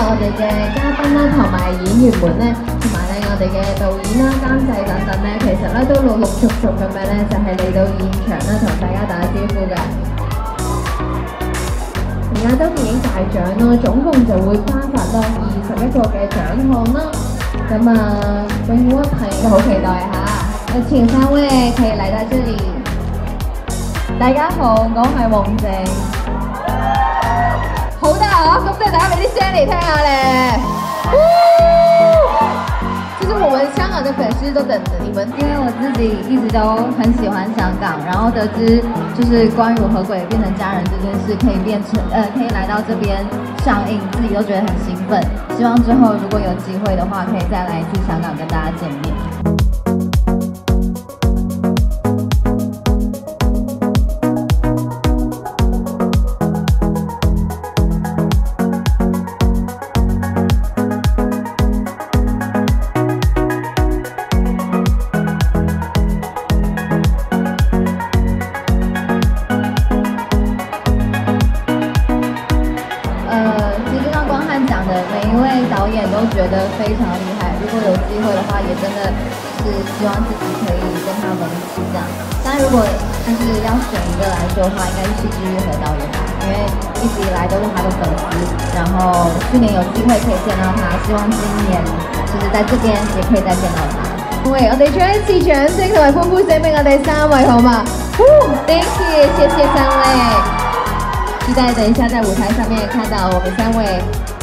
我哋嘅嘉賓啦，同埋演員們咧，同埋咧我哋嘅導演啦、監製等等咧，其實咧都陸陸續續咁樣咧，就係嚟到現場咧，同大家打招呼㗎。而亞洲電影大獎啦，總共就會頒發啦21個嘅獎項啦。咁啊，每一朋友都好期待嚇。前3位可以嚟到這裡。大家好，我係黃靜。好大啊！咁大家俾啲聲嚟聽下咧。其實我們香港的粉絲都等着你們，因為我自己一直都很喜歡香港，然後得知就是關於我和鬼變成家人這件事可以來到這邊上映，自己都覺得很興奮。希望之後如果有機會的話，可以再來一次香港跟大家見面。每一位導演都覺得非常厲害，如果有機會的話，也真的是希望自己可以跟他們一起這樣。但如果就是要選一個來說的話，應該是戲劇月和導演吧，因為一直以來都是他的粉絲，然後去年有機會可以見到他，希望今年就是在這邊也可以再見到他。喂，我哋將一次掌聲同埋歡呼聲俾我哋3位好嗎？Thank you，謝謝3位，期待等一下在舞台上面看到我們3位。